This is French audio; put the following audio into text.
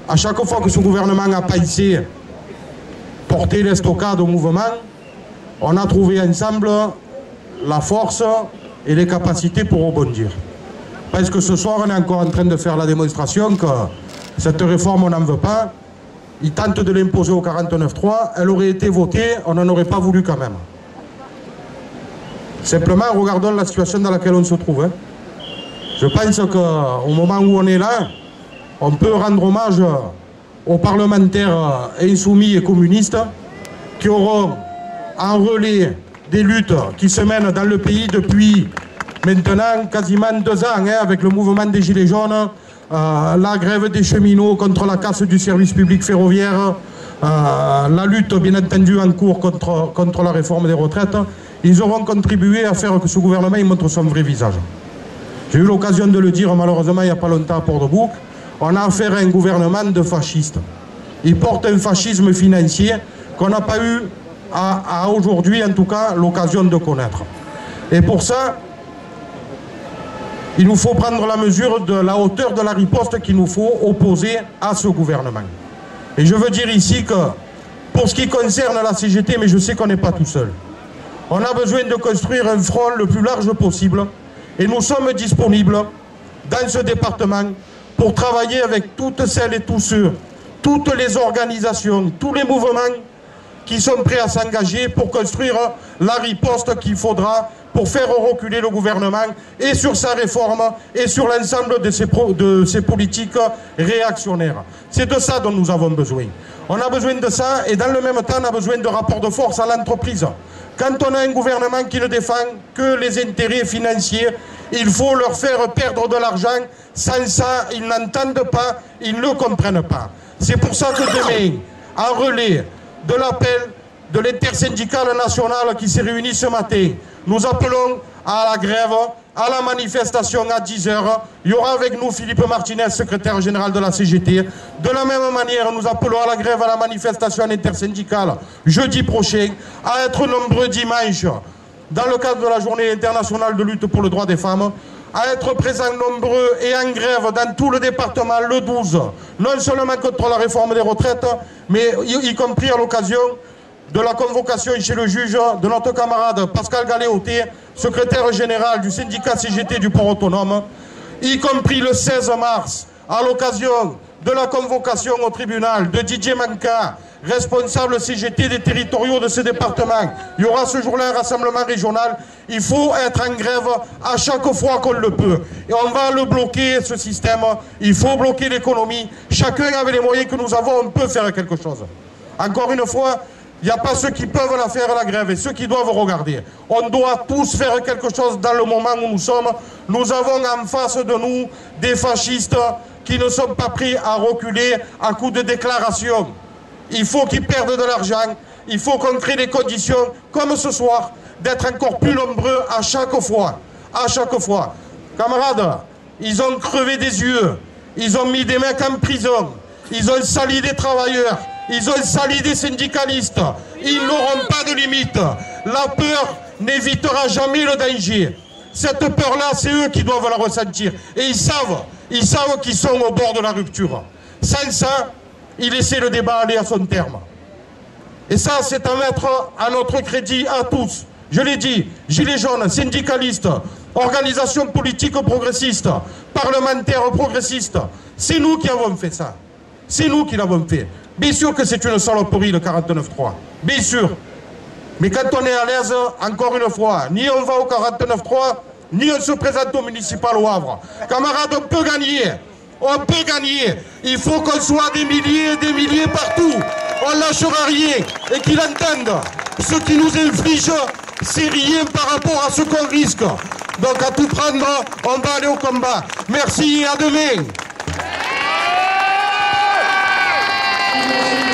à chaque fois que ce gouvernement a pensé porter l'estocade au mouvement, on a trouvé ensemble la force et les capacités pour rebondir. Parce que ce soir, on est encore en train de faire la démonstration que cette réforme, on n'en veut pas. Ils tentent de l'imposer au 49.3. Elle aurait été votée, on n'en aurait pas voulu quand même. Simplement, regardons la situation dans laquelle on se trouve. Hein. Je pense qu'au moment où on est là, on peut rendre hommage aux parlementaires insoumis et communistes qui auront en relais des luttes qui se mènent dans le pays depuis maintenant quasiment 2 ans, hein, avec le mouvement des Gilets jaunes, la grève des cheminots contre la casse du service public ferroviaire, la lutte bien entendu en cours contre la réforme des retraites. Ils auront contribué à faire que ce gouvernement il montre son vrai visage. J'ai eu l'occasion de le dire malheureusement il n'y a pas longtemps à Port-de-Bouc, on a affaire à un gouvernement de fascistes. Il porte un fascisme financier qu'on n'a pas eu à aujourd'hui en tout cas l'occasion de connaître. Et pour ça, il nous faut prendre la mesure de la hauteur de la riposte qu'il nous faut opposer à ce gouvernement. Et je veux dire ici que pour ce qui concerne la CGT, mais je sais qu'on n'est pas tout seul, on a besoin de construire un front le plus large possible et nous sommes disponibles dans ce département pour travailler avec toutes celles et tous ceux, toutes les organisations, tous les mouvements qui sont prêts à s'engager pour construire la riposte qu'il faudra pour faire reculer le gouvernement et sur sa réforme et sur l'ensemble de ses politiques réactionnaires. C'est de ça dont nous avons besoin. On a besoin de ça et dans le même temps on a besoin de rapports de force à l'entreprise. Quand on a un gouvernement qui ne défend que les intérêts financiers, il faut leur faire perdre de l'argent. Sans ça, ils n'entendent pas, ils ne comprennent pas. C'est pour ça que demain, en relais de l'appel de l'intersyndicale nationale qui s'est réunie ce matin, nous appelons à la grève, à la manifestation à 10 h. Il y aura avec nous Philippe Martinez, secrétaire général de la CGT. De la même manière, nous appelons à la grève, à la manifestation intersyndicale jeudi prochain, à être nombreux dimanche, dans le cadre de la journée internationale de lutte pour le droit des femmes, à être présents nombreux et en grève dans tout le département le 12, non seulement contre la réforme des retraites, mais y compris à l'occasion de la convocation chez le juge de notre camarade Pascal Galéoté, secrétaire général du syndicat CGT du port autonome, y compris le 16 mars, à l'occasion de la convocation au tribunal de Didier Manka, responsable CGT des territoriaux de ce département. Il y aura ce jour-là un rassemblement régional. Il faut être en grève à chaque fois qu'on le peut. Et on va le bloquer, ce système. Il faut bloquer l'économie. Chacun avec les moyens que nous avons, on peut faire quelque chose. Encore une fois, il n'y a pas ceux qui peuvent la faire la grève et ceux qui doivent regarder. On doit tous faire quelque chose dans le moment où nous sommes. Nous avons en face de nous des fascistes qui ne sont pas prêts à reculer à coups de déclarations. Il faut qu'ils perdent de l'argent. Il faut qu'on crée des conditions, comme ce soir, d'être encore plus nombreux à chaque fois. À chaque fois. Camarades, ils ont crevé des yeux. Ils ont mis des mecs en prison. Ils ont sali des travailleurs. Ils ont sali des syndicalistes. Ils n'auront pas de limite. La peur n'évitera jamais le danger. Cette peur-là, c'est eux qui doivent la ressentir. Et ils savent qu'ils sont au bord de la rupture. Sans ça, ils laissent le débat aller à son terme. Et ça, c'est à mettre à notre crédit à tous. Je l'ai dit, gilets jaunes, syndicalistes, organisations politiques progressistes, parlementaires progressistes. C'est nous qui avons fait ça. C'est nous qui l'avons fait. Bien sûr que c'est une saloperie, le 49.3. Bien sûr. Mais quand on est à l'aise, encore une fois, ni on va au 49.3, ni on se présente au municipal au Havre. Camarades, on peut gagner. On peut gagner. Il faut qu'on soit des milliers partout. On ne lâchera rien. Et qu'ils entendent. Ce qui nous inflige, c'est rien par rapport à ce qu'on risque. Donc à tout prendre, on va aller au combat. Merci et à demain.